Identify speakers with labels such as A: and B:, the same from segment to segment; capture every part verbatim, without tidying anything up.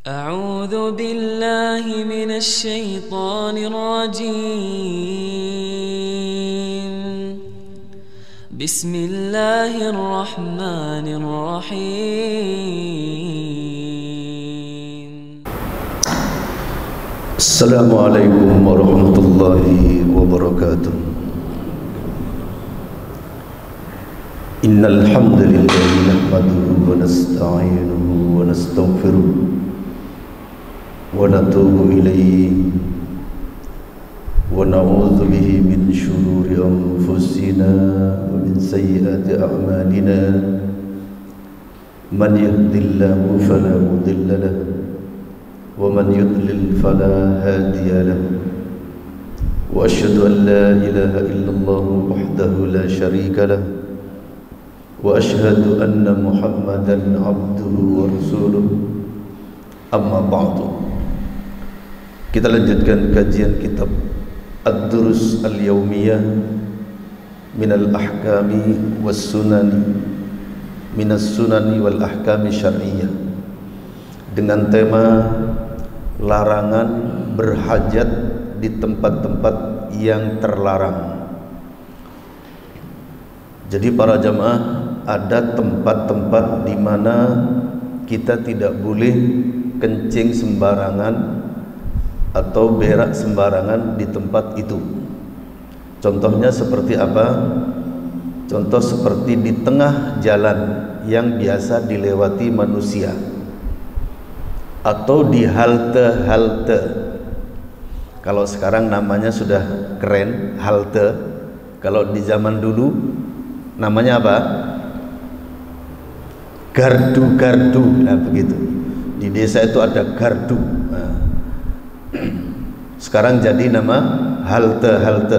A: أعوذ بالله من الشيطان الرجيم بسم الله الرحمن الرحيم
B: السلام عليكم ورحمة الله وبركاته. إن الحمد لله نحمده ونستعينه ونستغفره ونتوب إليه ونعوذ به من شرور أنفسنا ومن سيئات أعمالنا. من يهد الله فلا مضل له ومن يضلل فلا هادي له، وأشهد أن لا إله إلا الله وحده لا شريك له، وأشهد أن محمدا عبده ورسوله. أما بعد. Kita lanjutkan kajian kitab Ad-Durus Al-Yawmiyah Minal Ahkami Was Sunani Minas Sunani Wal Ahkami Syar'iyyah, dengan tema larangan berhajat di tempat-tempat yang terlarang. Jadi para jamaah, ada tempat-tempat di mana kita tidak boleh kencing sembarangan atau berak sembarangan di tempat itu. Contohnya seperti apa? Contoh seperti di tengah jalan yang biasa dilewati manusia, atau di halte-halte. Kalau sekarang namanya sudah keren, halte. Kalau di zaman dulu namanya apa? Gardu-gardu. Nah begitu. Di desa itu ada gardu. Nah, sekarang jadi nama halte-halte,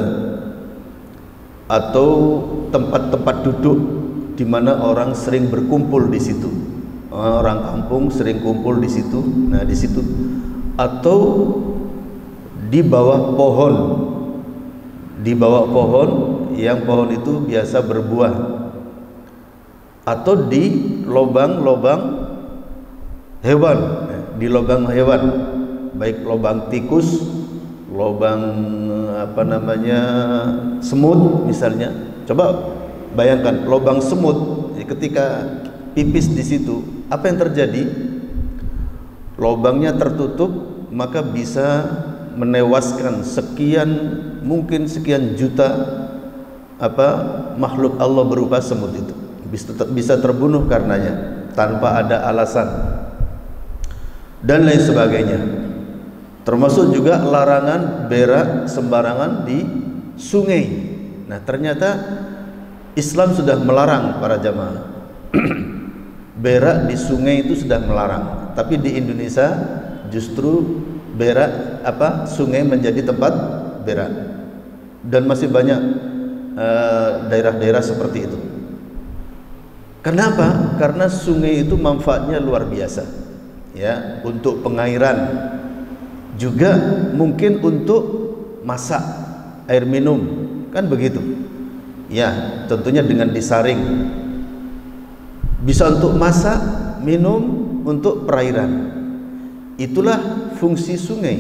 B: atau tempat-tempat duduk di mana orang sering berkumpul di situ. Orang kampung sering kumpul di situ. Nah di situ, atau di bawah pohon, di bawah pohon yang pohon itu biasa berbuah, atau di lubang-lubang hewan, di lubang hewan, baik lubang tikus, lubang apa namanya semut misalnya. Coba bayangkan lubang semut, ketika pipis di situ, apa yang terjadi? Lubangnya tertutup, maka bisa menewaskan sekian, mungkin sekian juta apa makhluk Allah berupa semut itu. Bisa, bisa terbunuh karenanya tanpa ada alasan, dan lain sebagainya. Termasuk juga larangan berak sembarangan di sungai. Nah ternyata Islam sudah melarang para jamaah. Berak di sungai itu sudah melarang, tapi di Indonesia justru berak apa sungai menjadi tempat berak, dan masih banyak daerah-daerah uh, seperti itu. Kenapa? Karena sungai itu manfaatnya luar biasa, ya, untuk pengairan, juga mungkin untuk masak, air minum, kan begitu. Ya, tentunya dengan disaring. Bisa untuk masak, minum, untuk perairan. Itulah fungsi sungai.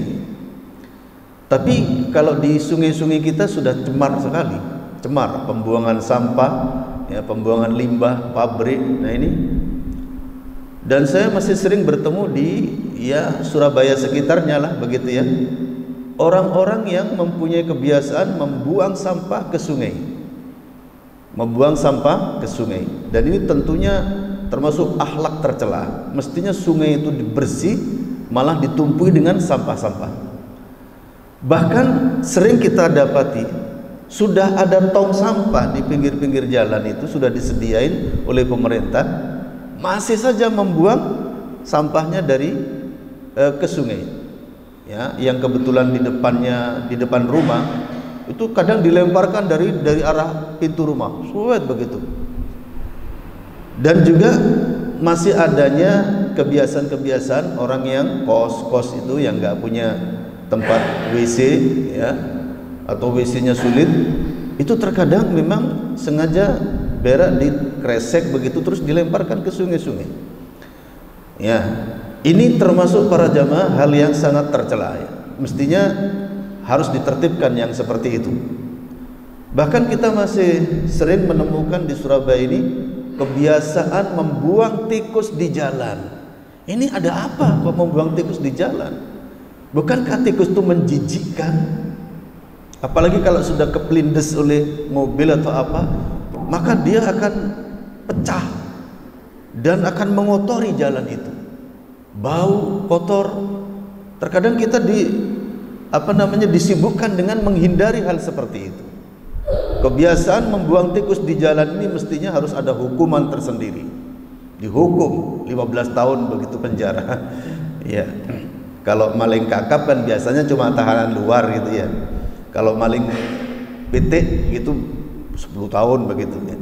B: Tapi kalau di sungai-sungai kita sudah cemar sekali, cemar, pembuangan sampah, ya, pembuangan limbah, pabrik. Nah ini, dan saya masih sering bertemu di ya Surabaya sekitarnya lah begitu ya, orang-orang yang mempunyai kebiasaan membuang sampah ke sungai, membuang sampah ke sungai. Dan ini tentunya termasuk akhlak tercela. Mestinya sungai itu bersih, malah ditumpui dengan sampah-sampah. Bahkan sering kita dapati sudah ada tong sampah di pinggir-pinggir jalan, itu sudah disediain oleh pemerintah, masih saja membuang sampahnya dari eh, ke sungai. Ya, yang kebetulan di depannya, di depan rumah itu kadang dilemparkan dari dari arah pintu rumah, suwet begitu. Dan juga masih adanya kebiasaan-kebiasaan orang yang kos-kos itu yang nggak punya tempat W C, ya, atau W C-nya sulit, itu terkadang memang sengaja berak di kresek begitu terus dilemparkan ke sungai-sungai. Ya, Ini termasuk para jamaah hal yang sangat tercela ya. Mestinya harus ditertibkan yang seperti itu. Bahkan kita masih sering menemukan di Surabaya ini kebiasaan membuang tikus di jalan. Ini ada apa kok membuang tikus di jalan? Bukankah tikus itu menjijikkan? Apalagi kalau sudah kepelindes oleh mobil atau apa, maka dia akan pecah dan akan mengotori jalan itu. Bau, kotor. Terkadang kita di apa namanya disibukkan dengan menghindari hal seperti itu. Kebiasaan membuang tikus di jalan ini mestinya harus ada hukuman tersendiri. Dihukum lima belas tahun begitu penjara. Ya. Kalau maling kakap kan biasanya cuma tahanan luar gitu ya. Kalau maling pitik gitu sepuluh tahun begitu ya.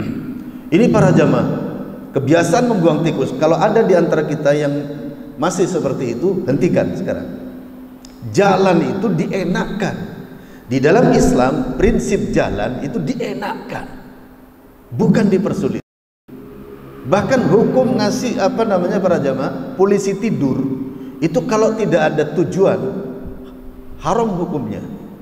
B: Ini para jamaah, kebiasaan membuang tikus. Kalau ada di antara kita yang masih seperti itu, hentikan sekarang. Jalan itu dienakkan. Di dalam Islam, prinsip jalan itu dienakkan, bukan dipersulit. Bahkan hukum ngasih apa namanya para jamaah, polisi tidur itu kalau tidak ada tujuan, haram hukumnya.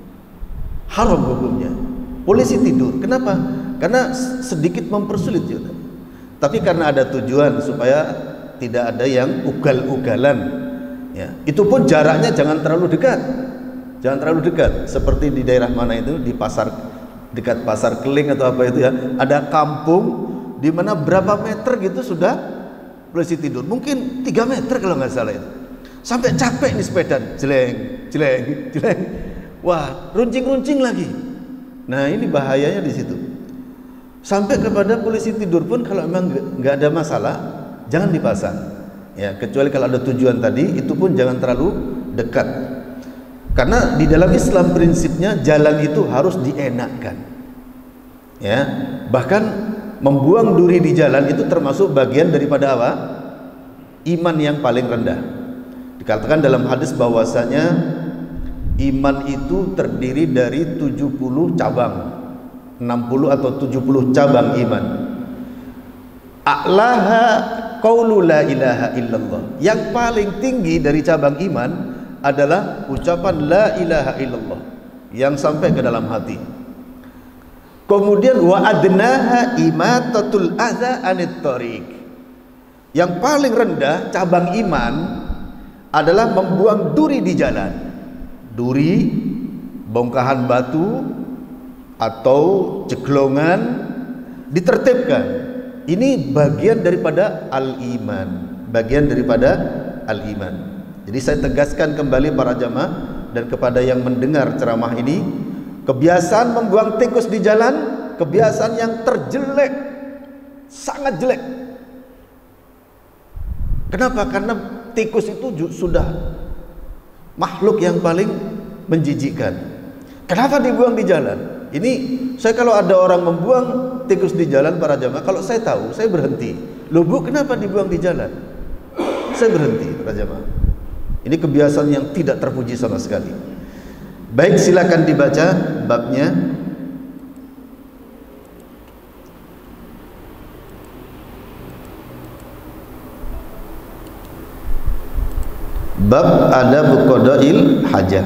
B: Haram hukumnya. Polisi tidur. Kenapa? Karena sedikit mempersulit juga. Tapi karena ada tujuan supaya tidak ada yang ugal-ugalan ya. Itu pun jaraknya jangan terlalu dekat. Jangan terlalu dekat. Seperti di daerah mana itu, di pasar, dekat pasar Keling atau apa itu ya, ada kampung di mana berapa meter gitu sudah polisi tidur. Mungkin tiga meter kalau nggak salah itu. Sampai capek nih sepeda, jeleng, jeleng, jeleng. Wah, runcing-runcing lagi. Nah, ini bahayanya di situ. Sampai kepada polisi tidur pun kalau memang nggak ada masalah, jangan dipasang. Ya, kecuali kalau ada tujuan tadi, itu pun jangan terlalu dekat. Karena di dalam Islam prinsipnya jalan itu harus dienakkan. Ya, bahkan membuang duri di jalan itu termasuk bagian daripada apa? Iman yang paling rendah. Dikatakan dalam hadis bahwasanya iman itu terdiri dari tujuh puluh cabang, enam puluh atau tujuh puluh cabang iman. A'laha qaulu la ilaha illallah. Yang paling tinggi dari cabang iman adalah ucapan la ilaha illallah yang sampai ke dalam hati. Kemudian wa adnaha imatatul adza anit thariq. Yang paling rendah cabang iman adalah membuang duri di jalan. Duri, bongkahan batu atau ceklongan ditertibkan. Ini bagian daripada al-iman, bagian daripada al-iman. Jadi saya tegaskan kembali para jamaah dan kepada yang mendengar ceramah ini, kebiasaan membuang tikus di jalan, kebiasaan yang terjelek, sangat jelek. Kenapa? Karena tikus itu sudah makhluk yang paling menjijikkan. Kenapa dibuang di jalan? Ini saya kalau ada orang membuang tikus di jalan para jamaah, kalau saya tahu, saya berhenti. Loh Bu, kenapa dibuang di jalan? Saya berhenti para jamaah. Ini kebiasaan yang tidak terpuji sama sekali. Baik, silakan dibaca babnya. Bab adab qada'il hajah.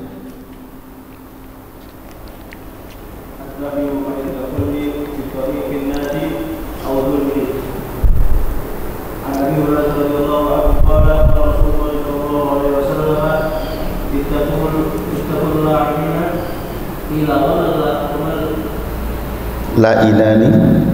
B: La ilani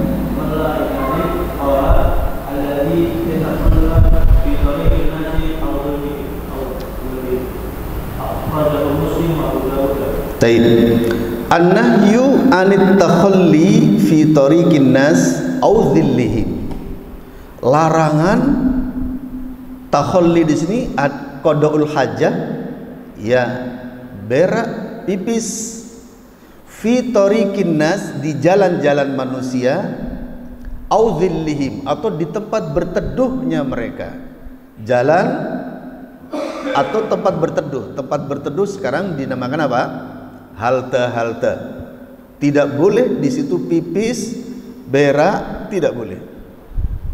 B: Taib. An-nahyu anit takhalli fi tariqin nas au dhillihim. Larangan takhalli di sini qadaul hajah, ya, berak, pipis, fi tariqin nas, di jalan-jalan manusia, au dhillihim, atau di tempat berteduhnya mereka. Jalan atau tempat berteduh. Tempat berteduh sekarang dinamakan apa? Halte-halte. Tidak boleh di situ pipis, berak, tidak boleh.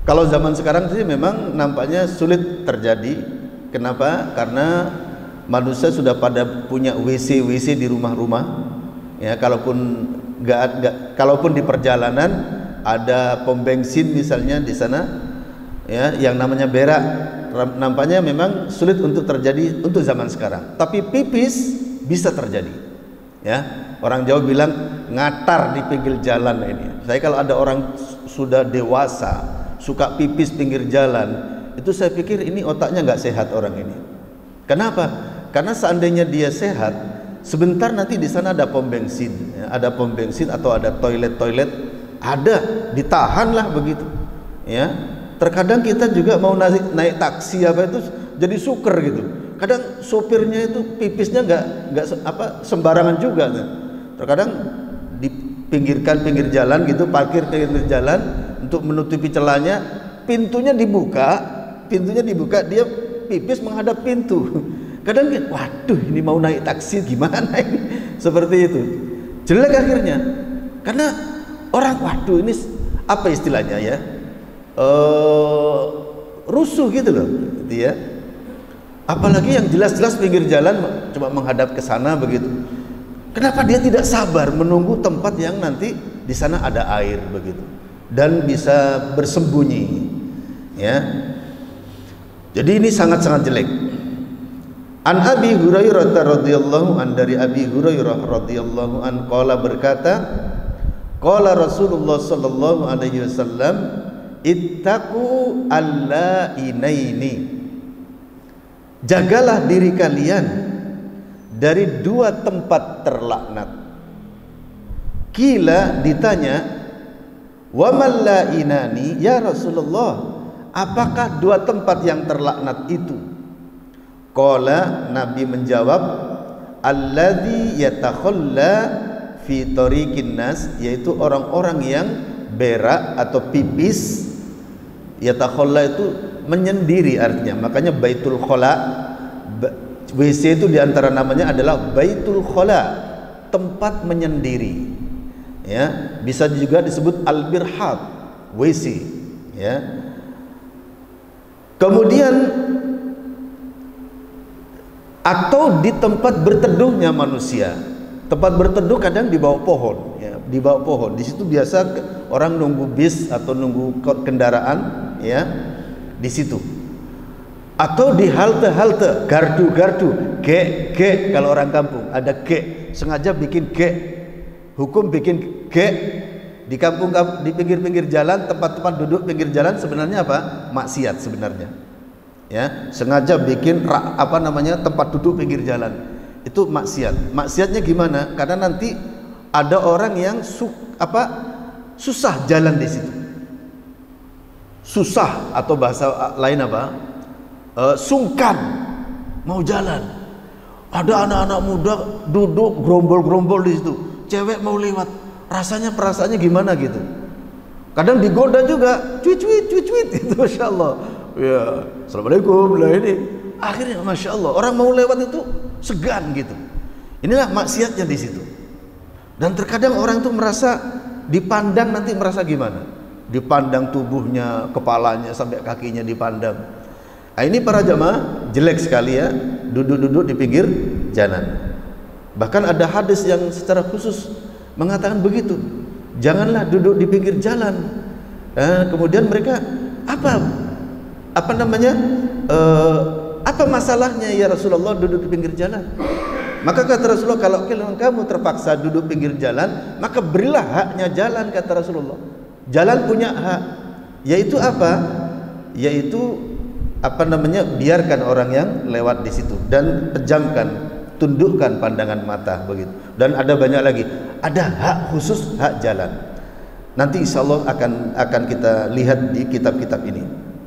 B: Kalau zaman sekarang sih memang nampaknya sulit terjadi. Kenapa? Karena manusia sudah pada punya W C W C di rumah-rumah. Ya, kalaupun nggak ada, kalaupun di perjalanan ada pom bensin misalnya di sana, ya, yang namanya berak, nampaknya memang sulit untuk terjadi untuk zaman sekarang. Tapi pipis bisa terjadi. Ya, orang Jawa bilang ngatar di pinggir jalan ini. Saya kalau ada orang sudah dewasa suka pipis pinggir jalan, itu saya pikir ini otaknya nggak sehat orang ini. Kenapa? Karena seandainya dia sehat, sebentar nanti di sana ada pom bensin, ya, ada pom bensin atau ada toilet-toilet, ada, ditahanlah begitu. Ya, terkadang kita juga mau naik, naik taksi apa itu jadi suker gitu. Kadang sopirnya itu pipisnya nggak nggak apa sembarangan juga. Terkadang dipinggirkan pinggir jalan gitu, parkir pinggir jalan. Untuk menutupi celahnya, pintunya dibuka, pintunya dibuka, dia pipis menghadap pintu. Kadang, waduh, ini mau naik taksi gimana ini? Seperti itu, jelek akhirnya. Karena orang, waduh, ini apa istilahnya ya? Uh, rusuh gitu loh, gitu ya. Apalagi yang jelas-jelas pinggir jalan cuma menghadap ke sana begitu. Kenapa dia tidak sabar menunggu tempat yang nanti di sana ada air begitu? Dan bisa bersembunyi, ya. Jadi ini sangat-sangat jelek. An Abi Hurairah radhiyallahu an, dari Abi Hurairah radhiyallahu an qala berkata, qala Rasulullah sallallahu alaihi wasallam, ittaqu allainaini, jagalah diri kalian dari dua tempat terlaknat. Kila, ditanya, wa man la'inani ya Rasulullah, apakah dua tempat yang terlaknat itu? Qala, Nabi menjawab, alladzi yatakhalla fi tariqin nas, yaitu orang-orang yang berak atau pipis. Yatakhalla itu menyendiri artinya, makanya baitul khala, W C itu diantara namanya adalah baitul khala, tempat menyendiri. Ya, bisa juga disebut al-birhat, W C, ya. Kemudian atau di tempat berteduhnya manusia. Tempat berteduh kadang di bawah pohon, ya, di bawah pohon. Di situ biasa orang nunggu bis atau nunggu kendaraan, ya, di situ. Atau di halte-halte, gardu-gardu, ge ge kalau orang kampung ada ge, sengaja bikin ge. Hukum bikin ge di kampung, di pinggir-pinggir jalan, tempat-tempat duduk pinggir jalan, sebenarnya apa? Maksiat sebenarnya. Ya, sengaja bikin apa namanya tempat duduk pinggir jalan. Itu maksiat. Maksiatnya gimana? Karena nanti ada orang yang su, apa susah jalan di situ. Susah atau bahasa lain apa? E, sungkan mau jalan. Ada anak-anak muda duduk gerombol-gerombol di situ. Cewek mau lewat, rasanya perasaannya gimana gitu. Kadang digoda juga, cuit-cuit, cuit-cuit itu, masya Allah. Ya, assalamualaikum lah ini. Akhirnya, masya Allah, orang mau lewat itu segan gitu. Inilah maksiatnya di situ. Dan terkadang orang itu merasa dipandang, nanti merasa gimana? Dipandang tubuhnya, kepalanya sampai kakinya dipandang. Nah, ini para jamaah jelek sekali ya, duduk-duduk di pinggir jalan. Bahkan ada hadis yang secara khusus mengatakan begitu, janganlah duduk di pinggir jalan. Eh, kemudian mereka apa apa namanya eh, apa masalahnya ya Rasulullah duduk di pinggir jalan? Maka kata Rasulullah, kalau kamu terpaksa duduk pinggir jalan, maka berilah haknya jalan, kata Rasulullah. Jalan punya hak, yaitu apa? Yaitu apa namanya, biarkan orang yang lewat di situ dan pejamkan, tundukkan pandangan mata begitu. Dan ada banyak lagi, ada hak khusus, hak jalan. Nanti insya Allah akan akan kita lihat di kitab-kitab ini.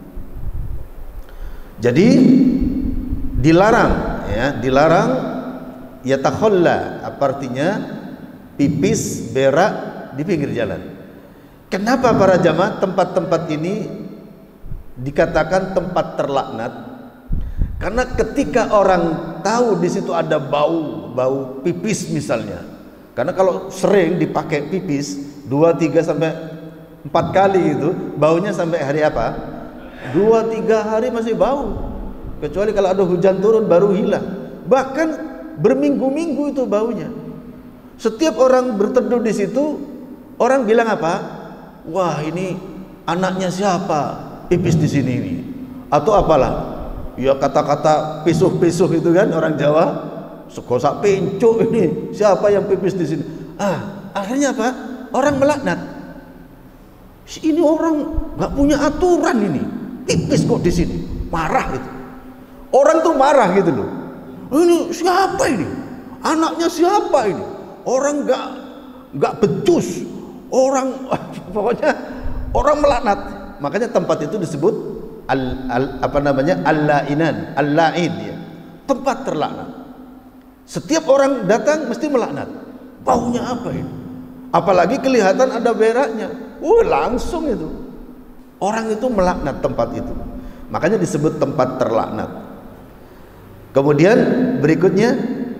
B: Jadi dilarang, ya, dilarang yatakhalla, apa artinya? Pipis, berak di pinggir jalan. Kenapa para jamaah tempat-tempat ini dikatakan tempat terlaknat? Karena ketika orang tahu di situ ada bau, bau pipis misalnya. Karena kalau sering dipakai pipis dua tiga sampai empat kali itu, baunya sampai hari apa? Dua tiga hari masih bau, kecuali kalau ada hujan turun baru hilang. Bahkan berminggu-minggu itu baunya. Setiap orang berteduh di situ, orang bilang apa? Wah, ini anaknya siapa pipis di sini ini? Atau apalah? Ya kata-kata pisuh-pisuh itu kan orang Jawa, sekosak pencuk ini, siapa yang pipis di sini? Ah, akhirnya apa? Orang melaknat. Ini orang nggak punya aturan ini, pipis kok di sini, marah gitu. Orang tuh marah gitu loh. Ini siapa ini? Anaknya siapa ini? Orang nggak nggak becus, orang pokoknya orang melaknat. Makanya tempat itu disebut al, al apa namanya al-lainan, al-lain ya. Tempat terlaknat. Setiap orang datang mesti melaknat. Baunya apa ini? Apalagi kelihatan ada beraknya. Uh, langsung itu. Orang itu melaknat tempat itu. Makanya disebut tempat terlaknat. Kemudian berikutnya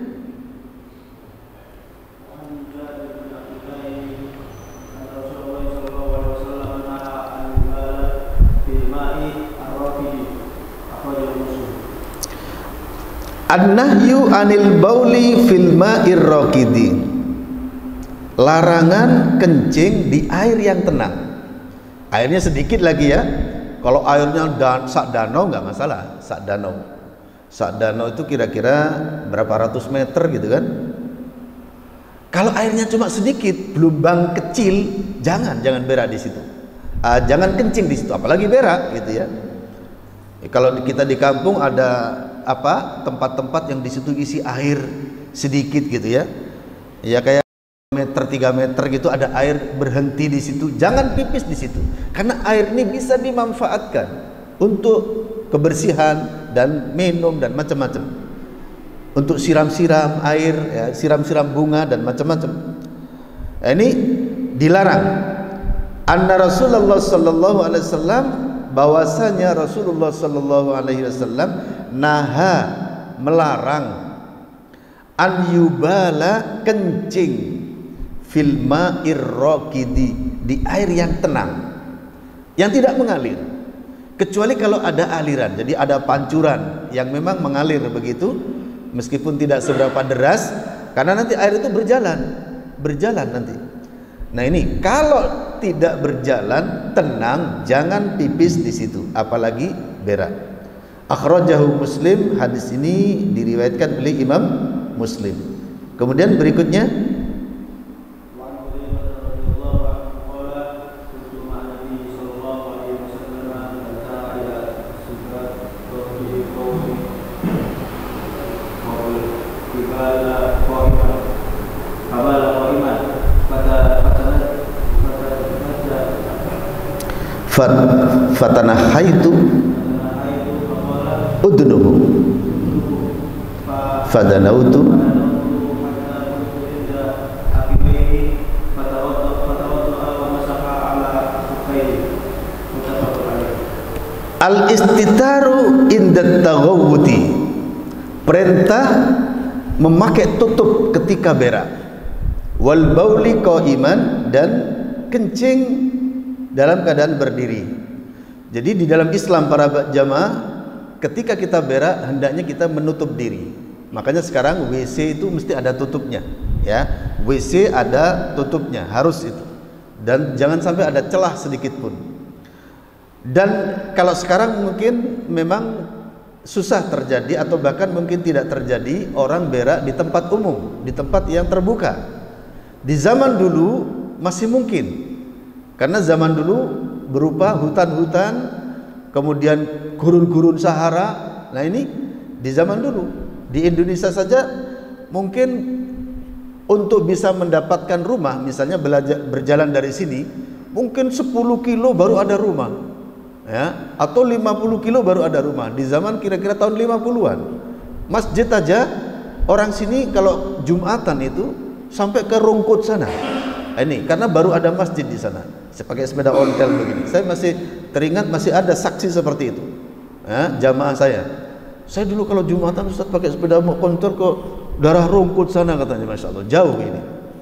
B: an-nahyu anil bauli fil ma'ir raqidi, larangan kencing di air yang tenang. Airnya sedikit lagi ya. Kalau airnya dan, sak danau nggak masalah, sak danau. Sak danau itu kira-kira berapa ratus meter gitu kan. Kalau airnya cuma sedikit, gelombang kecil, jangan jangan berak di situ. Uh, jangan kencing di situ, apalagi berak gitu ya. E, kalau kita di kampung ada apa tempat-tempat yang di situ isi air sedikit gitu ya. Ya kayak meter tiga meter gitu ada air berhenti di situ, jangan pipis di situ. Karena air ini bisa dimanfaatkan untuk kebersihan dan minum dan macam-macam. Untuk siram-siram air, ya, siram-siram bunga dan macam-macam. Nah, ini dilarang. Anna Rasulullah sallallahu alaihi wasallam, bahwasanya Rasulullah sallallahu alaihi wasallam naha, melarang, an yubala, kencing, fil ma'ir raqidi, di air yang tenang, yang tidak mengalir, kecuali kalau ada aliran. Jadi ada pancuran yang memang mengalir begitu, meskipun tidak seberapa deras, karena nanti air itu berjalan berjalan nanti. Nah ini kalau tidak berjalan, tenang, jangan pipis di situ, apalagi berak. Akhrajahu Muslim, hadis ini diriwayatkan oleh Imam Muslim. Kemudian berikutnya, fatanahaitu udnuhu fadanautu al-istitaru inda taghawuti, perintah memakai tutup ketika berak, wal bauli qaiman, dan kencing dalam keadaan berdiri. Jadi di dalam Islam para jamaah, ketika kita berak hendaknya kita menutup diri. Makanya sekarang W C itu mesti ada tutupnya, ya. W C ada tutupnya, harus itu. Dan jangan sampai ada celah sedikit pun. Dan kalau sekarang mungkin memang susah terjadi atau bahkan mungkin tidak terjadi orang berak di tempat umum, di tempat yang terbuka. Di zaman dulu masih mungkin. Karena zaman dulu berupa hutan-hutan, kemudian gurun-gurun Sahara. Nah ini di zaman dulu. Di Indonesia saja mungkin untuk bisa mendapatkan rumah, misalnya belajar, berjalan dari sini, mungkin sepuluh kilo baru ada rumah, ya, atau lima puluh kilo baru ada rumah. Di zaman kira-kira tahun lima puluhan, masjid aja orang sini kalau Jumatan itu sampai ke Rungkut sana. Ini karena baru ada masjid di sana. Saya pakai sepeda ontel begini. Saya masih teringat, masih ada saksi seperti itu. Ya, jamaah saya. Saya dulu kalau Jumatan Ustaz pakai sepeda ontel ke daerah Rungkut sana katanya, masya Allah, jauh ini.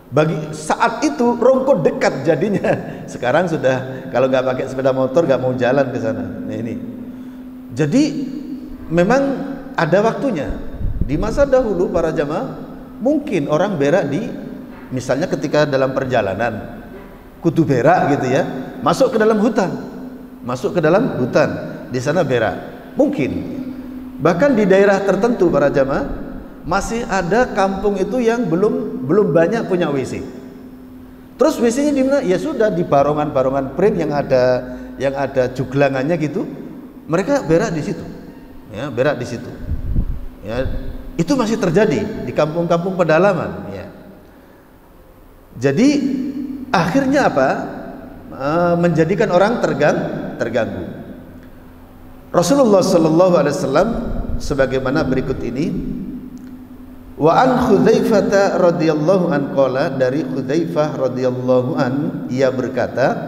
B: Bagi saat itu Rongko dekat jadinya. Sekarang sudah kalau nggak pakai sepeda motor nggak mau jalan ke sana. Nah ini. Jadi memang ada waktunya. Di masa dahulu para jamaah mungkin orang berak di misalnya ketika dalam perjalanan kudu berak gitu ya, masuk ke dalam hutan. Masuk ke dalam hutan, di sana berak. Mungkin. Bahkan di daerah tertentu para jamaah masih ada kampung itu yang belum belum banyak punya W C. Terus W C-nya di mana? Ya sudah di barongan-barongan pring yang ada yang ada juglangannya gitu. Mereka berak di situ. Ya, berak di situ. Ya, itu masih terjadi di kampung-kampung pedalaman, ya. Jadi akhirnya apa? E, menjadikan orang tergang, terganggu. Rasulullah Sallallahu Alaihi Wasallam sebagaimana berikut ini. Wa an Hudzaifah radhiyallahu an qala, dari Hudzaifah radhiyallahu an ia berkata,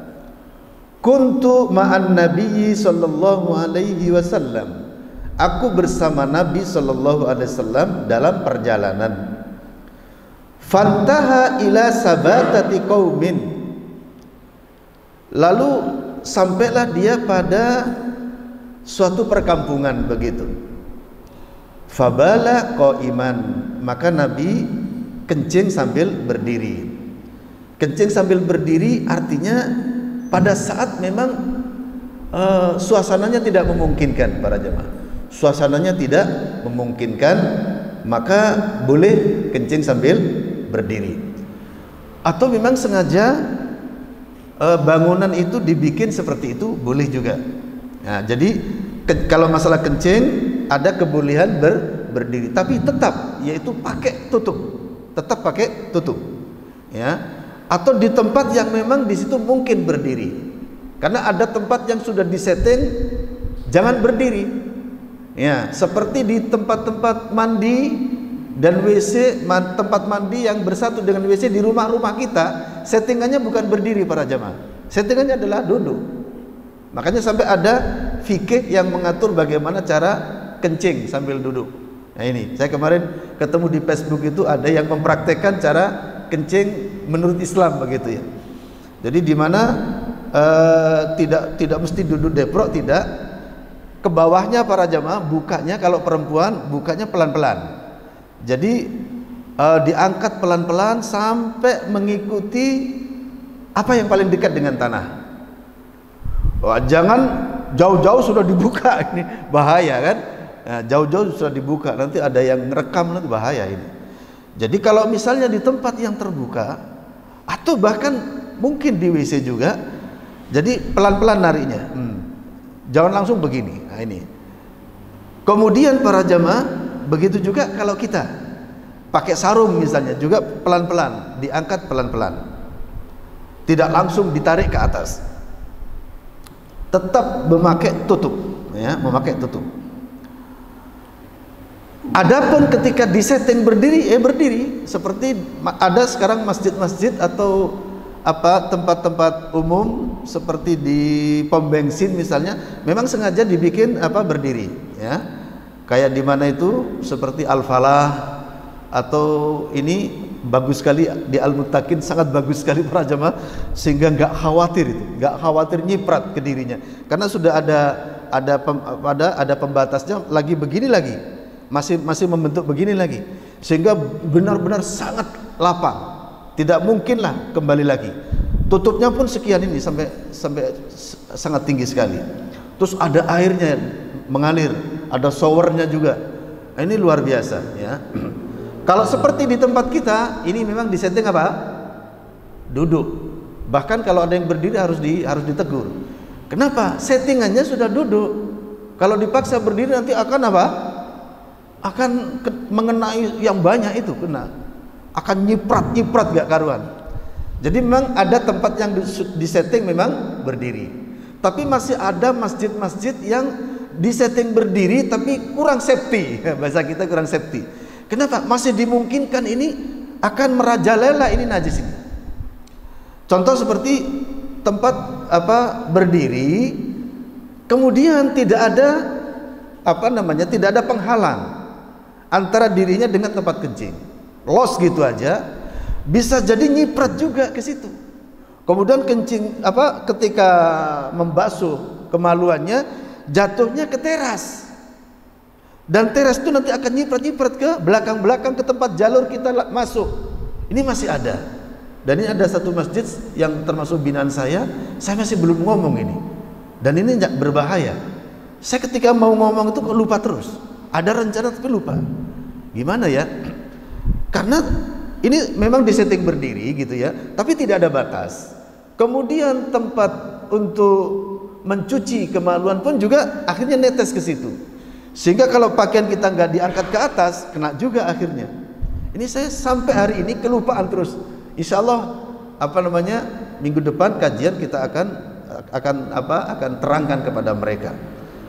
B: kuntu ma'an nabiyyi sallallahu alaihi wasallam, aku bersama Nabi sallallahu alaihi wasallam dalam perjalanan. Fantaha ila sabatati qaumin, lalu sampailah dia pada suatu perkampungan begitu. Fabala qaiman, maka Nabi kencing sambil berdiri. Kencing sambil berdiri artinya pada saat memang uh, suasananya tidak memungkinkan para jemaah. Suasananya tidak memungkinkan, maka boleh kencing sambil berdiri. Atau memang sengaja uh, bangunan itu dibikin seperti itu, boleh juga. Nah, jadi ke, kalau masalah kencing ada kebolehan ber, berdiri, tapi tetap yaitu pakai tutup, tetap pakai tutup, ya. Atau di tempat yang memang di situ mungkin berdiri, karena ada tempat yang sudah disetting jangan berdiri, ya. Seperti di tempat-tempat mandi dan W C, tempat mandi yang bersatu dengan W C di rumah-rumah kita, settingannya bukan berdiri para jamaah, settingannya adalah duduk. Makanya sampai ada fikih yang mengatur bagaimana cara kencing sambil duduk. Nah ini, saya kemarin ketemu di Facebook itu ada yang mempraktekkan cara kencing menurut Islam begitu ya. Jadi di mana uh, tidak tidak mesti duduk deprok, tidak. Ke bawahnya para jamaah bukanya kalau perempuan bukanya pelan-pelan. Jadi uh, diangkat pelan-pelan sampai mengikuti apa yang paling dekat dengan tanah. Wah, jangan jauh-jauh sudah dibuka, ini bahaya kan? Nah, jauh-jauh sudah dibuka, nanti ada yang ngerekam, nanti bahaya ini. Jadi kalau misalnya di tempat yang terbuka atau bahkan mungkin di W C juga, jadi pelan-pelan narinya, hmm. jangan langsung begini. Nah ini. Kemudian para jamaah begitu juga kalau kita pakai sarung misalnya juga pelan-pelan, diangkat pelan-pelan, tidak langsung ditarik ke atas. Tetap memakai tutup, ya, memakai tutup. Adapun ketika disetting berdiri, eh berdiri seperti ada sekarang masjid-masjid atau apa tempat-tempat umum seperti di pom bensin misalnya, memang sengaja dibikin apa berdiri, ya. Kayak di mana itu seperti Al-Falah atau ini bagus sekali di Al-Muttaqin, sangat bagus sekali para jemaah, sehingga nggak khawatir itu, nggak khawatir nyiprat ke dirinya, karena sudah ada ada pem, ada ada pembatasnya lagi begini lagi, masih masih membentuk begini lagi, sehingga benar-benar sangat lapang, tidak mungkinlah kembali lagi. Tutupnya pun sekian ini sampai sampai sangat tinggi sekali. Terus ada airnya mengalir, ada showernya juga. Nah, ini luar biasa, ya. Kalau seperti di tempat kita, ini memang disetting apa? Duduk. Bahkan kalau ada yang berdiri harus di harus ditegur. Kenapa? Settingannya sudah duduk. Kalau dipaksa berdiri nanti akan apa? Akan ke, mengenai yang banyak itu kena. Akan nyiprat-nyiprat gak karuan. Jadi memang ada tempat yang disetting memang berdiri. Tapi masih ada masjid-masjid yang disetting berdiri tapi kurang safety. Bahasa kita kurang safety. Kenapa? Masih dimungkinkan ini akan merajalela ini najis ini. Contoh seperti tempat apa berdiri, kemudian tidak ada apa namanya, tidak ada penghalang antara dirinya dengan tempat kencing, los gitu aja. bisa jadi nyiprat juga ke situ. Kemudian kencing apa ketika membasuh kemaluannya jatuhnya ke teras. Dan teras itu nanti akan nyiprat-nyiprat ke belakang-belakang ke tempat jalur kita masuk. Ini masih ada. Dan ini ada satu masjid yang termasuk binaan saya, saya masih belum ngomong ini. Dan ini berbahaya. Saya ketika mau ngomong itu kok lupa terus. Ada rencana tapi lupa. Gimana ya? Karena ini memang disetting berdiri gitu ya, tapi tidak ada batas. Kemudian tempat untuk mencuci kemaluan pun juga akhirnya netes ke situ. Sehingga kalau pakaian kita nggak diangkat ke atas, kena juga akhirnya. Ini saya sampai hari ini kelupaan terus. Insya Allah apa namanya minggu depan kajian kita akan akan apa akan terangkan kepada mereka.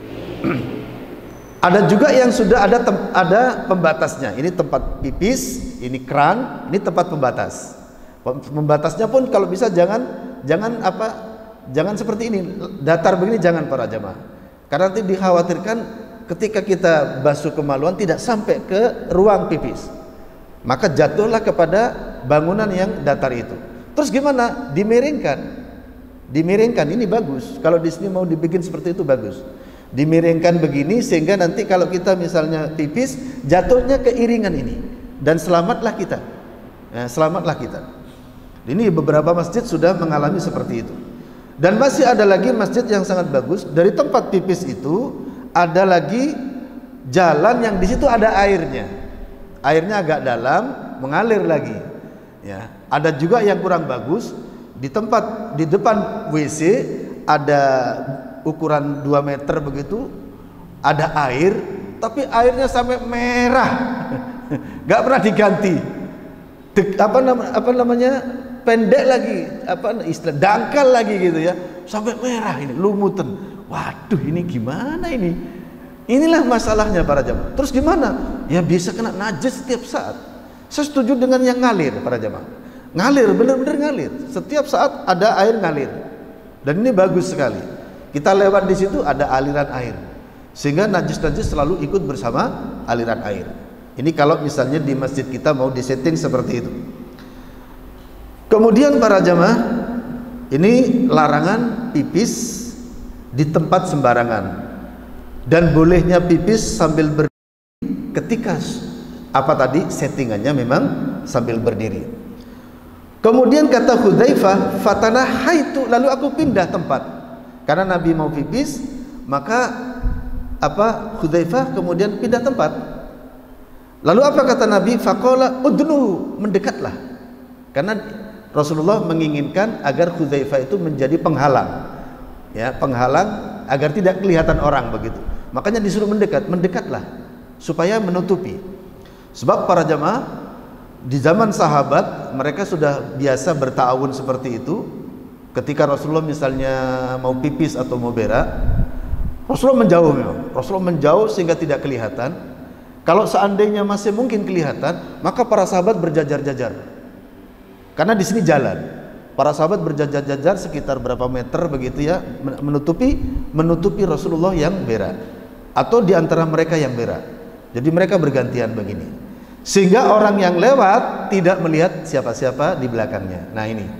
B: Ada juga yang sudah ada tem, ada pembatasnya. Ini tempat pipis, ini keran, ini tempat pembatas. Pembatasnya pun kalau bisa jangan jangan apa jangan seperti ini datar begini, jangan para jamaah. Karena nanti dikhawatirkan ketika kita basuh kemaluan tidak sampai ke ruang pipis. Maka jatuhlah kepada bangunan yang datar itu. Terus gimana? Dimiringkan. Dimiringkan ini bagus. Kalau di sini mau dibikin seperti itu bagus. Dimiringkan begini sehingga nanti kalau kita misalnya pipis jatuhnya ke iringan ini dan selamatlah kita. Ya, selamatlah kita. Ini beberapa masjid sudah mengalami seperti itu. Dan masih ada lagi masjid yang sangat bagus. Dari tempat pipis itu ada lagi jalan yang di situ ada airnya. Airnya agak dalam, mengalir lagi. Ya, ada juga yang kurang bagus. Di tempat di depan W C ada ukuran dua meter begitu, ada air, tapi airnya sampai merah, nggak pernah diganti. Dek, apa, nama, apa namanya pendek lagi, apa istilah dangkal lagi gitu ya, sampai merah ini, lumutan. Waduh, ini gimana ini? Inilah masalahnya para jamaah. Terus gimana? Ya bisa kena najis setiap saat. Saya setuju dengan yang ngalir para jamaah. Ngalir, benar-benar ngalir. Setiap saat ada air ngalir. Dan ini bagus sekali. Kita lewat di situ ada aliran air. Sehingga najis-najis selalu ikut bersama aliran air. Ini kalau misalnya di masjid kita mau disetting seperti itu. Kemudian para jamaah, ini larangan pipis di tempat sembarangan. Dan bolehnya pipis sambil berdiri ketika apa tadi settingannya memang sambil berdiri. Kemudian kata Hudzaifah, fatanahaitu, lalu aku pindah tempat. Karena Nabi mau pipis, maka apa Hudzaifah kemudian pindah tempat. Lalu apa kata Nabi? Faqala udnu, mendekatlah. Karena Rasulullah menginginkan agar Hudzaifah itu menjadi penghalang. Ya, penghalang agar tidak kelihatan orang begitu. Makanya disuruh mendekat, mendekatlah supaya menutupi. Sebab para jamaah di zaman sahabat mereka sudah biasa bertawun seperti itu. Ketika Rasulullah misalnya mau pipis atau mau berak, Rasulullah menjauh memang. Rasulullah menjauh sehingga tidak kelihatan. Kalau seandainya masih mungkin kelihatan, maka para sahabat berjajar-jajar. Karena di sini jalan. Para sahabat berjajar-jajar sekitar berapa meter begitu ya, menutupi menutupi Rasulullah yang berak atau di antara mereka yang berak. Jadi mereka bergantian begini. Sehingga orang yang lewat tidak melihat siapa-siapa di belakangnya. Nah ini.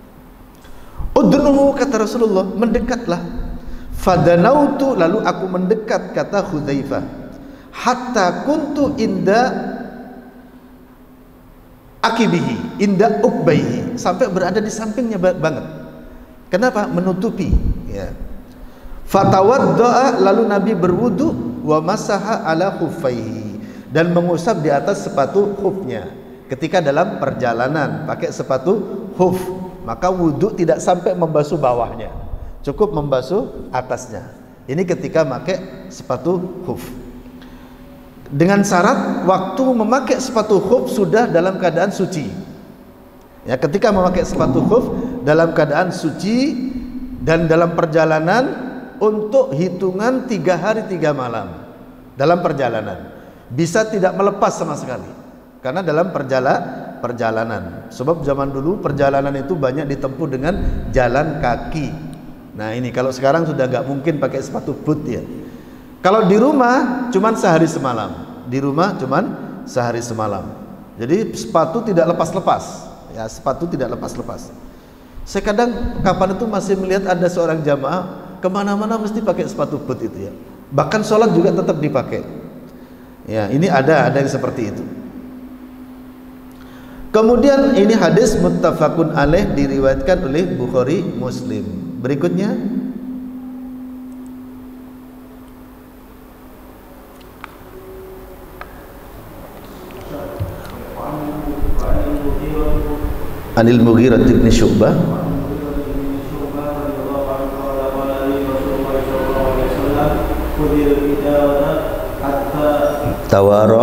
B: Udnuhu, kata Rasulullah, mendekatlah. Fadanautu, lalu aku mendekat, kata Hudzaifah. Hatta kuntu inda akibihi, inda ukbaihi, sampai berada di sampingnya banget. Kenapa? Menutupi. Ya. Fatawadda'a, lalu Nabi berwudu, wa masaha ala khuffaihi, dan mengusap di atas sepatu khufnya. Ketika dalam perjalanan pakai sepatu khuf, maka wudu tidak sampai membasuh bawahnya, cukup membasuh atasnya. Ini ketika pakai sepatu khuf. Dengan syarat waktu memakai sepatu khuf sudah dalam keadaan suci. Ya, ketika memakai sepatu khuf dalam keadaan suci dan dalam perjalanan untuk hitungan tiga hari tiga malam dalam perjalanan, bisa tidak melepas sama sekali karena dalam perjala, perjalanan. Sebab zaman dulu perjalanan itu banyak ditempuh dengan jalan kaki. Nah ini kalau sekarang sudah nggak mungkin pakai sepatu boot ya. Kalau di rumah cuman sehari semalam, di rumah cuman sehari semalam. Jadi sepatu tidak lepas-lepas, ya, sepatu tidak lepas-lepas. Saya kadang kapan itu masih melihat ada seorang jamaah kemana-mana mesti pakai sepatu boot itu ya. Bahkan sholat juga tetap dipakai. Ya, ini ada ada yang seperti itu. Kemudian ini hadis muttafaqun alaih, diriwayatkan oleh Bukhari Muslim. Berikutnya Anil Mughirah bin Syu'bah tawara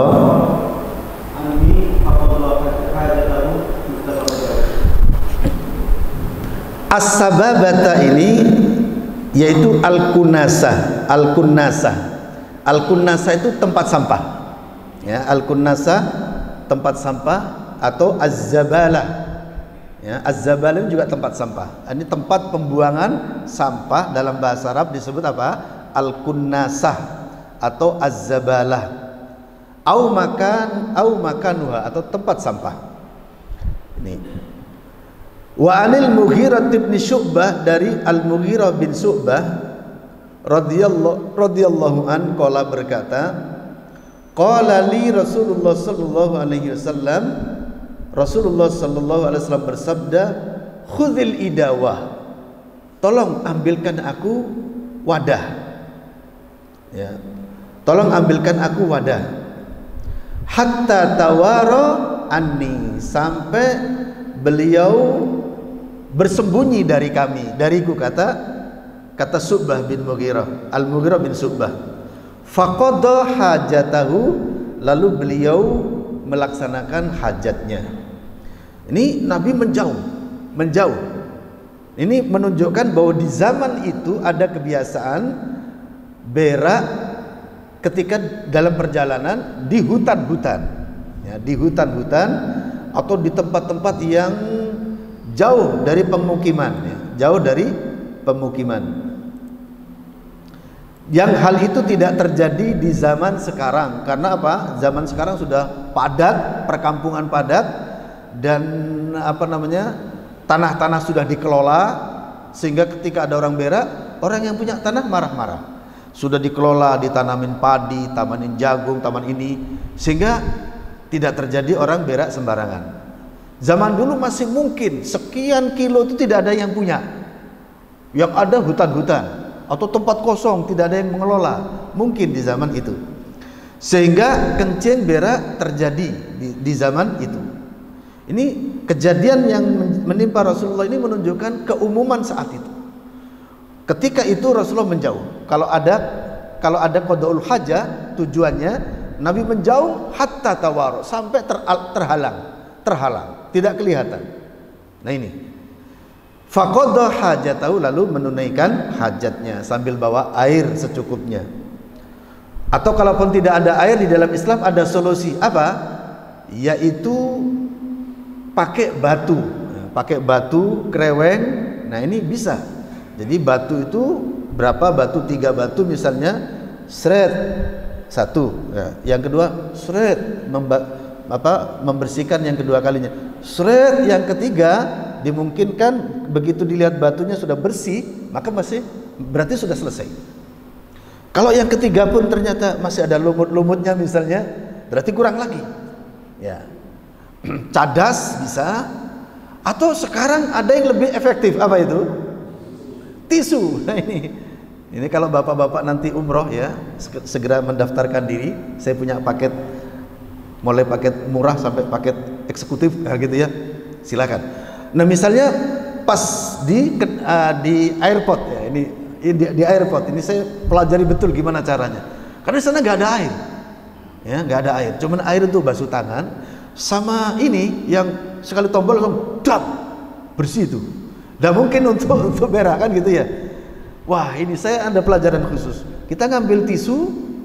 B: as-sababata ini yaitu al-kunasah. Al-kunasah al-kunasah itu tempat sampah ya, al-kunasah tempat sampah atau az-zabalah ya, az-zabalah ini juga tempat sampah. Ini tempat pembuangan sampah, dalam bahasa Arab disebut apa? Al-kunnasah atau az-zabalah au makan au makanuha atau tempat sampah. Ini wa anil Mughirah bin Syu'bah, dari Al-Mughirah bin Syu'bah radhiyallahu radhiyallahu an qala berkata, qala li Rasulullah sallallahu alaihi wasallam, Rasulullah sallallahu alaihi wasallam bersabda, khudhil idawah, tolong ambilkan aku wadah ya, tolong ambilkan aku wadah, hatta tawara anni, sampai beliau bersembunyi dari kami, dariku, kata kata Syu'bah bin Mughirah, Al-Mughirah bin Syu'bah. Faqadha hajatahu, lalu beliau melaksanakan hajatnya. Ini Nabi menjauh, menjauh. Ini menunjukkan bahwa di zaman itu ada kebiasaan berak ketika dalam perjalanan di hutan-hutan, ya, di hutan-hutan atau di tempat-tempat yang jauh dari pemukiman, ya, jauh dari pemukiman. Yang hal itu tidak terjadi di zaman sekarang. Karena apa? Zaman sekarang sudah padat, perkampungan padat, dan apa namanya, tanah-tanah sudah dikelola, sehingga ketika ada orang berak, orang yang punya tanah marah-marah. Sudah dikelola, ditanamin padi, tamanin jagung, taman ini, sehingga tidak terjadi orang berak sembarangan. Zaman dulu masih mungkin sekian kilo itu tidak ada yang punya, yang ada hutan-hutan atau tempat kosong, tidak ada yang mengelola, mungkin di zaman itu, sehingga kencing berak terjadi di, di zaman itu. Ini kejadian yang menimpa Rasulullah ini menunjukkan keumuman saat itu. Ketika itu Rasulullah menjauh. Kalau ada kalau ada qadaul hajah, tujuannya Nabi menjauh hatta tawaru, sampai ter, terhalang, terhalang, tidak kelihatan. Nah ini. Faqadha hajatahu, lalu menunaikan hajatnya sambil bawa air secukupnya. Atau kalaupun tidak ada air, di dalam Islam ada solusi apa? Yaitu pakai batu, pakai batu kreweng. Nah ini bisa. Jadi batu itu berapa batu? Tiga batu misalnya, seret satu, ya. Yang kedua seret memba, apa, membersihkan yang kedua kalinya, seret yang ketiga, dimungkinkan begitu dilihat batunya sudah bersih, maka masih berarti sudah selesai. Kalau yang ketiga pun ternyata masih ada lumut-lumutnya misalnya, berarti kurang lagi, ya. Cadas bisa, atau sekarang ada yang lebih efektif, apa itu? Tisu. Nah ini, ini kalau bapak-bapak nanti umroh ya, segera mendaftarkan diri. Saya punya paket, mulai paket murah sampai paket eksekutif, nah gitu ya. Silakan. Nah misalnya pas di uh, di airport ya, ini di, di airport ini saya pelajari betul gimana caranya. Karena di sana nggak ada air, ya nggak ada air. Cuman air itu basuh tangan sama ini yang sekali tombol langsung dap, bersih itu. Dah mungkin untuk untuk berak kan gitu ya. Wah ini saya ada pelajaran khusus. Kita ngambil tisu,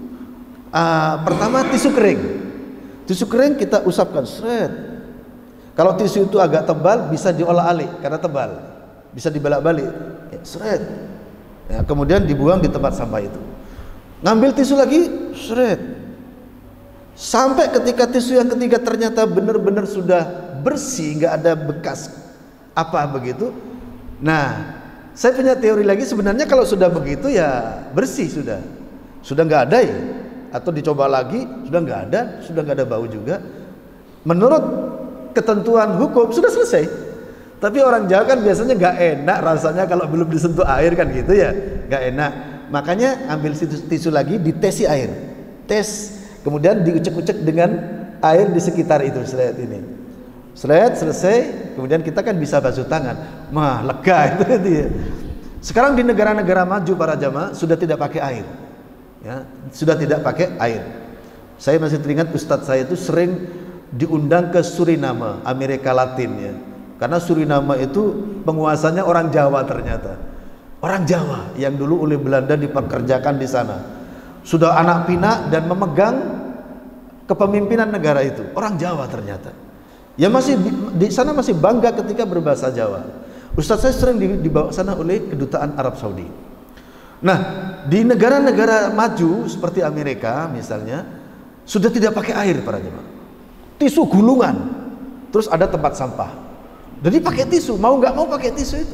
B: uh, pertama tisu kering. Tisu kering kita usapkan, seret. Kalau tisu itu agak tebal bisa diolah-alik karena tebal, bisa dibalak-balik, ya, seret. Ya, kemudian dibuang di tempat sampah itu. Ngambil tisu lagi, seret. Sampai ketika tisu yang ketiga ternyata benar-benar sudah bersih, nggak ada bekas apa begitu. Nah, saya punya teori lagi, sebenarnya kalau sudah begitu ya bersih sudah, sudah nggak ada ya, atau dicoba lagi sudah nggak ada, sudah nggak ada bau juga. Menurut ketentuan hukum sudah selesai. Tapi orang Jawa kan biasanya nggak enak rasanya kalau belum disentuh air kan gitu ya, nggak enak. Makanya ambil tisu, tisu lagi, ditesi air, tes, kemudian diucek-ucek dengan air di sekitar itu, seret ini, seret selesai, kemudian kita kan bisa basuh tangan, mah lega itu dia. Sekarang di negara-negara maju para jamaah sudah tidak pakai air, ya, sudah tidak pakai air. Saya masih teringat ustadz saya itu sering diundang ke Suriname, Amerika Latin ya, karena Suriname itu penguasanya orang Jawa ternyata. Orang Jawa yang dulu oleh Belanda dipekerjakan di sana, sudah anak pinak dan memegang kepemimpinan negara itu. Orang Jawa ternyata. Ya masih di, di sana masih bangga ketika berbahasa Jawa. Ustadz saya sering dibawa sana oleh kedutaan Arab Saudi. Nah, di negara-negara maju seperti Amerika misalnya sudah tidak pakai air para jemaah. Tisu gulungan. Terus ada tempat sampah. Jadi pakai tisu, mau nggak mau pakai tisu itu.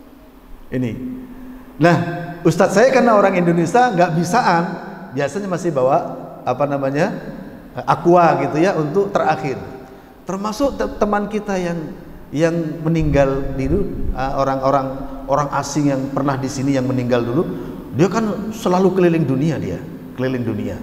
B: Ini. Nah, ustadz saya karena orang Indonesia nggak bisaan, biasanya masih bawa apa namanya aqua gitu ya untuk terakhir. Termasuk te teman kita yang yang meninggal dulu, orang-orang uh, orang asing yang pernah di sini yang meninggal dulu, dia kan selalu keliling dunia dia, keliling dunia.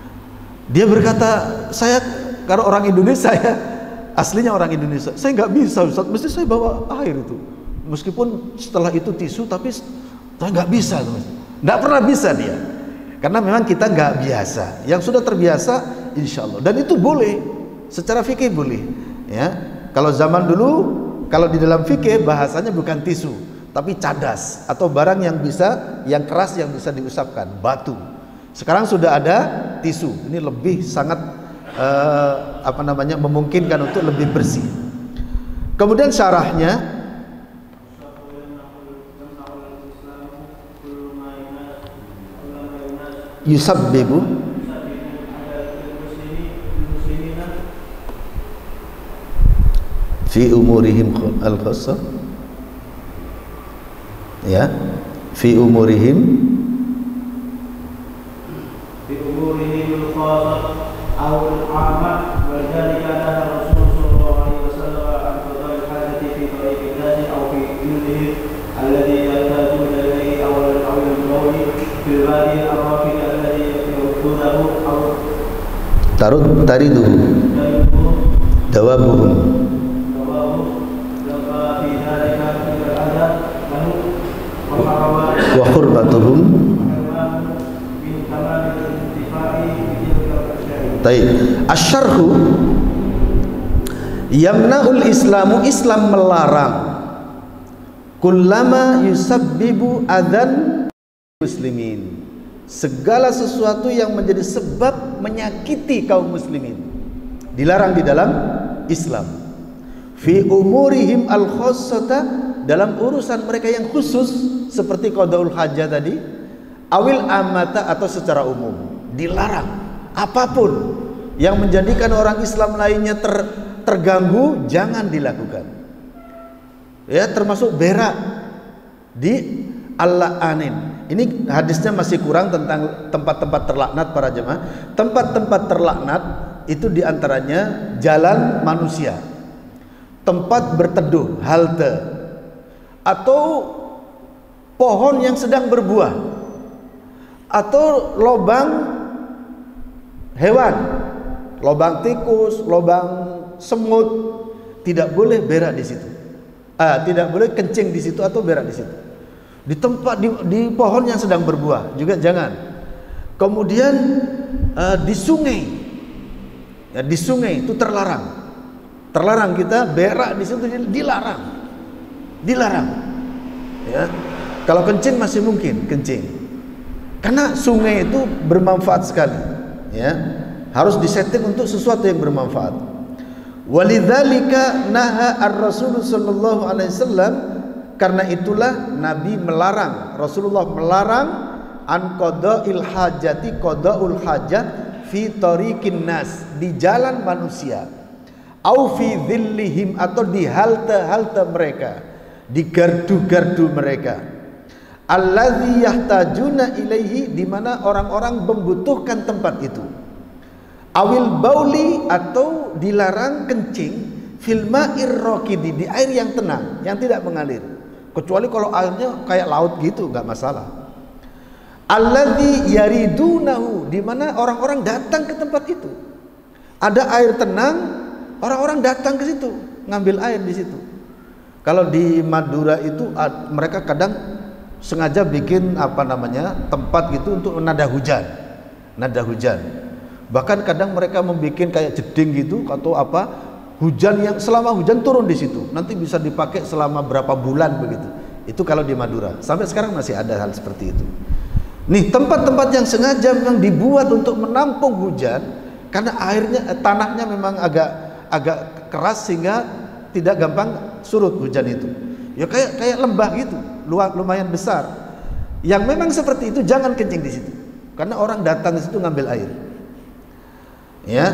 B: Dia berkata, saya kalau orang Indonesia ya, aslinya orang Indonesia, saya nggak bisa ustadz, mesti saya bawa air itu. Meskipun setelah itu tisu, tapi saya nggak bisa, nggak pernah bisa dia, karena memang kita nggak biasa. Yang sudah terbiasa, insya Allah. Dan itu boleh, secara fikih boleh. Ya, kalau zaman dulu, kalau di dalam fikih bahasanya bukan tisu, tapi cadas atau barang yang bisa, yang keras yang bisa diusapkan, batu. Sekarang sudah ada tisu. Ini lebih sangat uh, apa namanya memungkinkan untuk lebih bersih. Kemudian syarahnya. Yusabbibu fi umurihim al-khassah, ya, fi umurihim
C: fi umurihim al-khassah aw al-'ammah wa dzalika kana Rasul sallallahu alaihi wasallam an qada'i al-hajati fi tariqin nas aw fi jildihim alladhi yahtajuna ilayhi awal aw al-qawli fil wadi ar-rafid alladhi yaquduhu aw
B: tarud taridu dawabuhum wa qurbatuhum. Baik, asyarhu yamna'ul islamu, Islam melarang kullama yusabbibu adzan muslimin, segala sesuatu yang menjadi sebab menyakiti kaum muslimin dilarang di dalam Islam. Fi umurihim al-khassata, dalam urusan mereka yang khusus seperti qadaul hajah tadi, awil amata atau secara umum dilarang. Apapun yang menjadikan orang Islam lainnya ter, terganggu jangan dilakukan. Ya, termasuk berak di al-la'anin. Ini hadisnya masih kurang tentang tempat-tempat terlaknat para jemaah. Tempat-tempat terlaknat itu diantaranya jalan manusia, tempat berteduh, halte, atau pohon yang sedang berbuah, atau lobang hewan, lobang tikus, lobang semut, tidak boleh berak di situ. Ah, tidak boleh kencing di situ atau berak di situ. Di tempat di, di pohon yang sedang berbuah juga jangan. Kemudian uh, di sungai, ya, di sungai itu terlarang. Terlarang kita berak di situ, dilarang, dilarang. Ya, kalau kencing masih mungkin kencing, karena sungai itu bermanfaat sekali. Ya, harus disetting untuk sesuatu yang bermanfaat. Walidzalika naha ar-Rasul sallallahu alaihi wasallam, karena itulah Nabi melarang, Rasulullah melarang an qada'il hajati, qada'ul hajat fi tariqin nas, di jalan manusia, au fi dhillihim, atau di halte-halte mereka, di gardu-gardu mereka, alladzi yahtajuna ilaihi, di mana orang-orang membutuhkan tempat itu, awil bauli, atau dilarang kencing, fil ma'ir raqidi, di air yang tenang, yang tidak mengalir, kecuali kalau airnya kayak laut gitu nggak masalah. Alladzi yaridunahu, di mana orang-orang datang ke tempat itu, ada air tenang, orang-orang datang ke situ ngambil air di situ. Kalau di Madura itu mereka kadang sengaja bikin apa namanya tempat gitu untuk nada hujan, nada hujan. Bahkan kadang mereka membuat kayak jeding gitu atau apa, hujan yang selama hujan turun di situ, nanti bisa dipakai selama berapa bulan begitu. Itu kalau di Madura. Sampai sekarang masih ada hal seperti itu. Nih, tempat-tempat yang sengaja memang dibuat untuk menampung hujan, karena airnya, tanahnya memang agak agak keras sehingga tidak gampang surut hujan itu. Ya kayak kayak lembah gitu, lumayan besar. Yang memang seperti itu jangan kencing di situ, karena orang datang di situ ngambil air. Ya,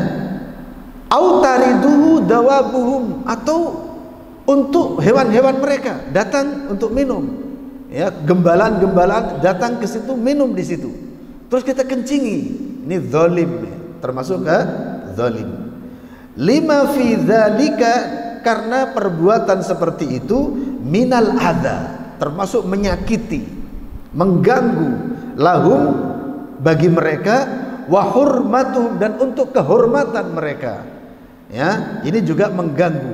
B: au tariduhu dawabuhum, atau untuk hewan-hewan mereka datang untuk minum. Ya, gembalan-gembalan datang ke situ minum di situ. Terus kita kencingi. Ini zalim, termasuk ke zalim. Lima fi dzalika, karena perbuatan seperti itu, minal adza, termasuk menyakiti, mengganggu, lahum, bagi mereka, wa hurmatuhum, dan untuk kehormatan mereka. Ya, ini juga mengganggu.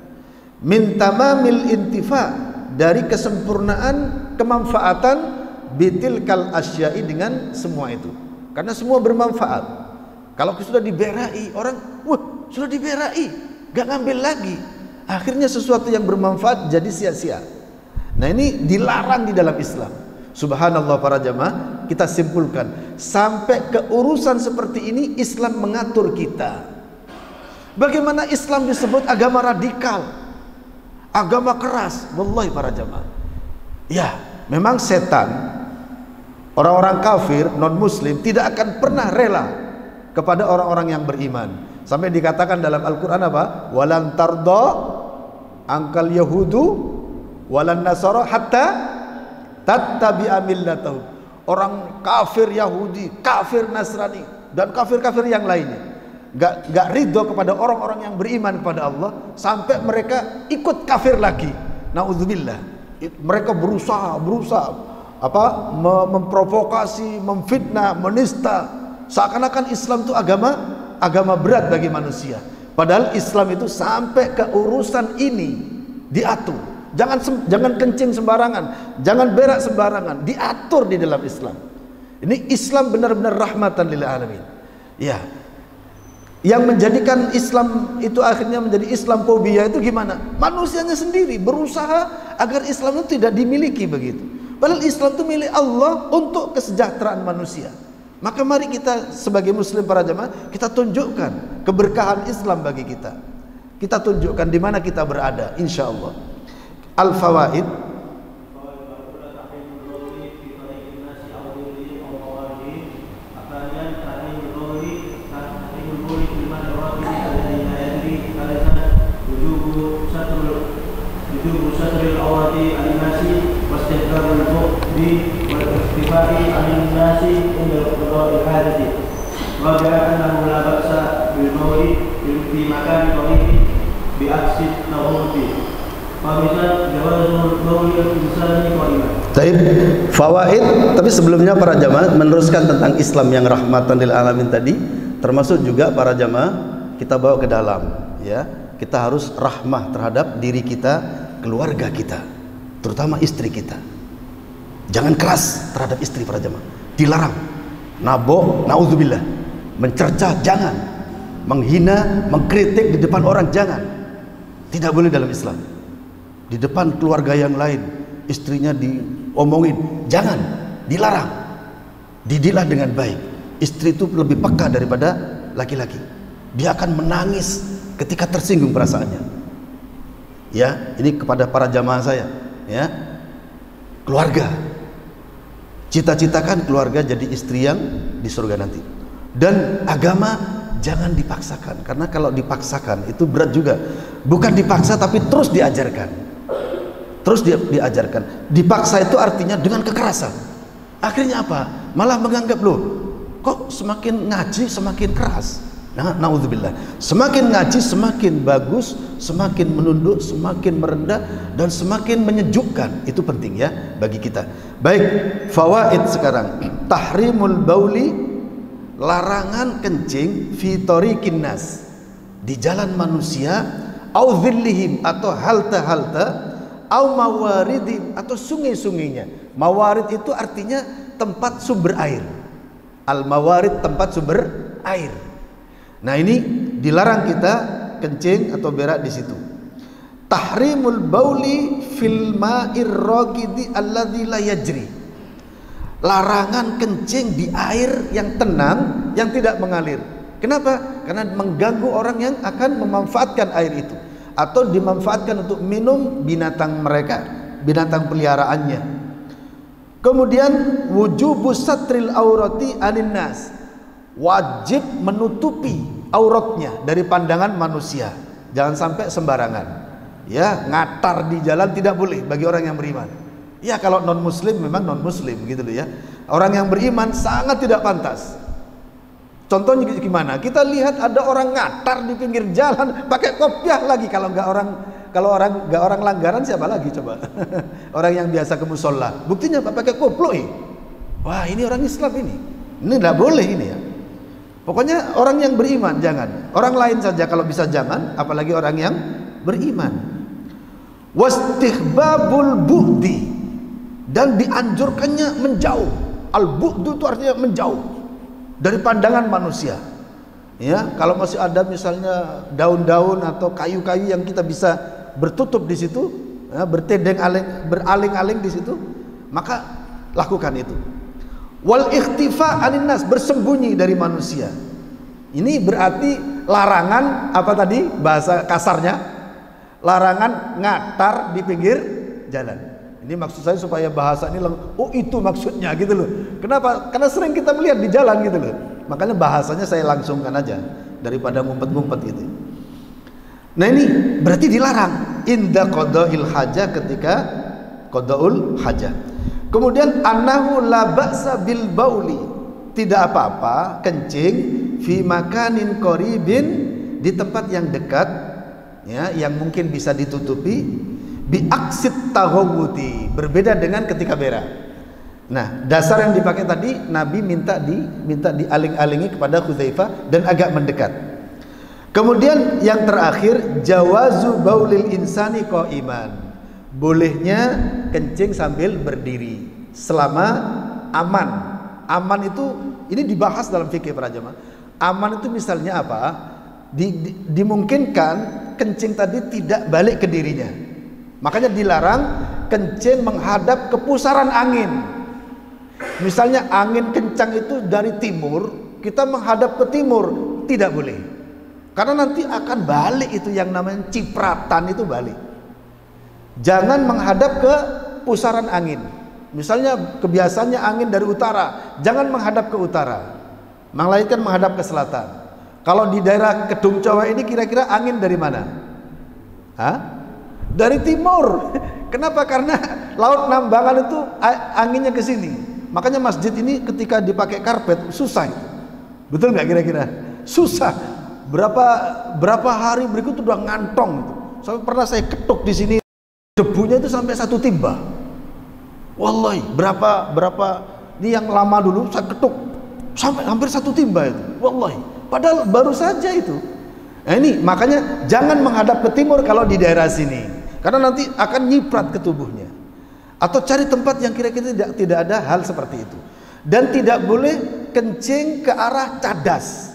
B: Min tamamil intifa, dari kesempurnaan kemanfaatan, bitilkal asya'i, dengan semua itu, karena semua bermanfaat. Kalau sudah diberai orang, wah sudah diberai, gak ngambil lagi, akhirnya sesuatu yang bermanfaat jadi sia-sia. Nah, ini dilarang di dalam Islam. Subhanallah para jamaah, kita simpulkan, sampai ke urusan seperti ini Islam mengatur kita. Bagaimana Islam disebut agama radikal, agama keras? Wallahi para jamaah, ya memang setan, orang-orang kafir, non muslim tidak akan pernah rela kepada orang-orang yang beriman. Sampai dikatakan dalam Al-Quran apa? Walan tardo angkal yahudu walan nasara hatta tattabi'a millatahum. Orang kafir Yahudi, kafir Nasrani, dan kafir-kafir yang lainnya gak, gak ridho kepada orang-orang yang beriman kepada Allah sampai mereka ikut kafir lagi. Na'udzubillah. Mereka berusaha, berusaha apa, memprovokasi, memfitnah, menista, seakan-akan Islam itu agama agama berat bagi manusia. Padahal Islam itu sampai ke urusan ini diatur. Jangan jangan kencing sembarangan, jangan berak sembarangan, diatur di dalam Islam. Ini Islam benar-benar rahmatan lil alamin. Ya. Yang menjadikan Islam itu akhirnya menjadi Islamophobia itu gimana? Manusianya sendiri berusaha agar Islam itu tidak dimiliki begitu. Padahal Islam itu milik Allah untuk kesejahteraan manusia. Maka mari kita sebagai muslim para jamaah, kita tunjukkan keberkahan Islam bagi kita. Kita tunjukkan di mana kita berada, insya Allah. Al-Fawaid. Taib, fawaid. Tapi sebelumnya para jamaah meneruskan tentang Islam yang rahmatan lil alamin tadi, termasuk juga para jamaah kita bawa ke dalam, ya. Kita harus rahmah terhadap diri kita, keluarga kita, terutama istri kita. Jangan keras terhadap istri para jamaah, dilarang. Nabok, naudzubillah, mencerca jangan, menghina, mengkritik di depan orang jangan. Tidak boleh dalam Islam. Di depan keluarga yang lain, istrinya diomongin, jangan, dilarang. Didiklah dengan baik. Istri itu lebih peka daripada laki-laki. Dia akan menangis ketika tersinggung perasaannya. Ya, ini kepada para jamaah saya, ya. Keluarga, cita-citakan keluarga jadi istri yang di surga nanti. Dan agama jangan dipaksakan, karena kalau dipaksakan itu berat juga. Bukan dipaksa tapi terus diajarkan, terus di, diajarkan. Dipaksa itu artinya dengan kekerasan. Akhirnya apa? Malah menganggap, loh kok semakin ngaji semakin keras. Nah, naudzubillah. Semakin ngaji semakin bagus, semakin menunduk, semakin merendah, dan semakin menyejukkan. Itu penting ya bagi kita. Baik, fawaid sekarang. Tahrimul bauli, larangan kencing fi tariqin nas, di jalan manusia, au dhillihim, atau halte-halte, au mawaridin, atau sungai-sungainya. Mawarid itu artinya tempat sumber air. Al mawarid, tempat sumber air. Nah, ini dilarang kita kencing atau berak di situ. Tahrimul bauli fil ma'ir raqidi alladzi la yajri. Larangan kencing di air yang tenang, yang tidak mengalir. Kenapa? Karena mengganggu orang yang akan memanfaatkan air itu, atau dimanfaatkan untuk minum binatang mereka, binatang peliharaannya. Kemudian wujubus satril aurati anin nas, wajib menutupi auratnya dari pandangan manusia. Jangan sampai sembarangan ya, ngatar di jalan tidak boleh bagi orang yang beriman. Ya, kalau non muslim memang non muslim gitu loh ya. Orang yang beriman sangat tidak pantas. Contohnya gimana? Kita lihat ada orang ngatar di pinggir jalan pakai kopiah lagi. Kalau nggak orang kalau orang nggak orang langgaran, siapa lagi coba? Orang yang biasa ke musola. Buktinya apa? Pakai koploi. Wah, ini orang Islam ini. Ini nggak boleh ini ya. Pokoknya orang yang beriman jangan. Orang lain saja kalau bisa jangan, apalagi orang yang beriman. Wastihbabul bu'di, dan dianjurkannya menjauh. Al-bu'du itu artinya menjauh dari pandangan manusia. Ya, kalau masih ada misalnya daun-daun atau kayu-kayu yang kita bisa bertutup di situ, ya, bertedeng aling, beraling-aling di situ, maka lakukan itu. Wal ikhtifa anin nas, bersembunyi dari manusia. Ini berarti larangan apa tadi bahasa kasarnya? Larangan ngatar di pinggir jalan. Ini maksud saya supaya bahasa ini oh itu maksudnya gitu loh. Kenapa? Karena sering kita melihat di jalan gitu loh. Makanya bahasanya saya langsungkan aja daripada ngumpet-ngumpet gitu. Nah, ini berarti dilarang inda qadail hajah, ketika qadaul hajah. Kemudian annahu la ba'sa bil bauli, tidak apa-apa kencing fi makanin qaribin, di tempat yang dekat ya, yang mungkin bisa ditutupi, bi aksit taghawudi, berbeda dengan ketika berak. Nah, dasar yang dipakai tadi Nabi minta di minta dialing-alingi kepada Hudzaifah dan agak mendekat. Kemudian yang terakhir jawazu baulil insani qaiman, bolehnya kencing sambil berdiri selama aman. Aman itu ini dibahas dalam fikih para jemaah. Aman itu misalnya apa? Di, di, dimungkinkan kencing tadi tidak balik ke dirinya. Makanya dilarang kencing menghadap ke pusaran angin. Misalnya angin kencang itu dari timur, kita menghadap ke timur, tidak boleh. Karena nanti akan balik, itu yang namanya cipratan, itu balik. Jangan menghadap ke pusaran angin. Misalnya kebiasaannya angin dari utara, jangan menghadap ke utara, melainkan menghadap ke selatan. Kalau di daerah Kedung Jawa ini kira-kira angin dari mana? Hah? Dari timur. Kenapa? Karena Laut Nambangan itu anginnya ke sini. Makanya masjid ini ketika dipakai karpet susah itu. Betul nggak kira-kira? Susah. Berapa berapa hari berikut udah ngantong itu. Sampai pernah saya ketuk di sini, debunya itu sampai satu timba. Wallahi, berapa berapa ini yang lama dulu saya ketuk sampai hampir satu timba itu. Wallahi, padahal baru saja itu. Nah, ini makanya jangan menghadap ke timur kalau di daerah sini, karena nanti akan nyiprat ke tubuhnya. Atau cari tempat yang kira-kira tidak tidak ada hal seperti itu. Dan tidak boleh kencing ke arah cadas,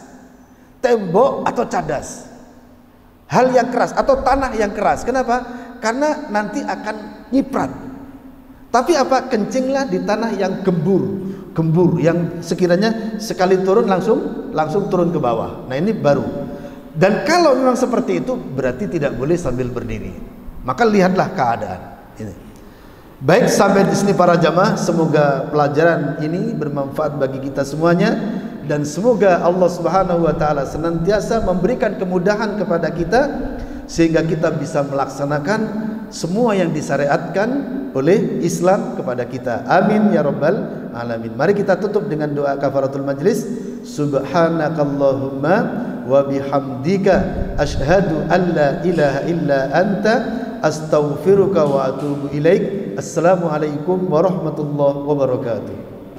B: tembok atau cadas, hal yang keras atau tanah yang keras. Kenapa? Karena nanti akan nyiprat. Tapi apa? Kencinglah di tanah yang gembur, gembur yang sekiranya sekali turun langsung langsung turun ke bawah. Nah, ini baru. Dan kalau memang seperti itu berarti tidak boleh sambil berdiri. Maka lihatlah keadaan ini. Baik, sampai di sini para jamaah, semoga pelajaran ini bermanfaat bagi kita semuanya dan semoga Allah Subhanahu wa taala senantiasa memberikan kemudahan kepada kita sehingga kita bisa melaksanakan semua yang disyariatkan oleh Islam kepada kita. Amin ya rabbal alamin. Mari kita tutup dengan doa kafaratul majlis. Subhanakallahumma wa bihamdika asyhadu an la ilaha illa anta astaghfiruka wa atubu ilaik. Assalamualaikum warahmatullahi wabarakatuh.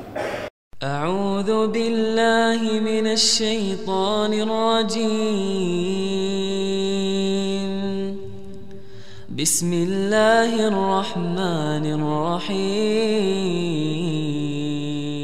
A: أعوذ بالله من الشيطان الرجيم بسم الله الرحمن الرحيم